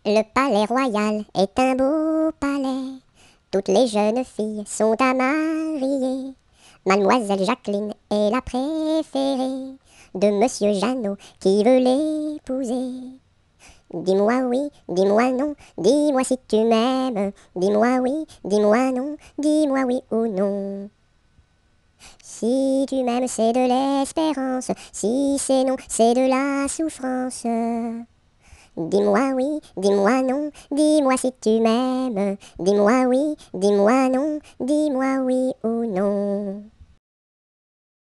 Le palais royal est un beau palais. Toutes les jeunes filles sont à marier. Mademoiselle Jacqueline est la préférée de Monsieur Jeannot qui veut l'épouser. Dis-moi oui, dis-moi non, dis-moi si tu m'aimes. Dis-moi oui, dis-moi non, dis-moi oui ou non. Si tu m'aimes, c'est de l'espérance. Si c'est non, c'est de la souffrance. Dis-moi oui, dis-moi non, dis-moi si tu m'aimes. Dis-moi oui, dis-moi non, dis-moi oui ou non.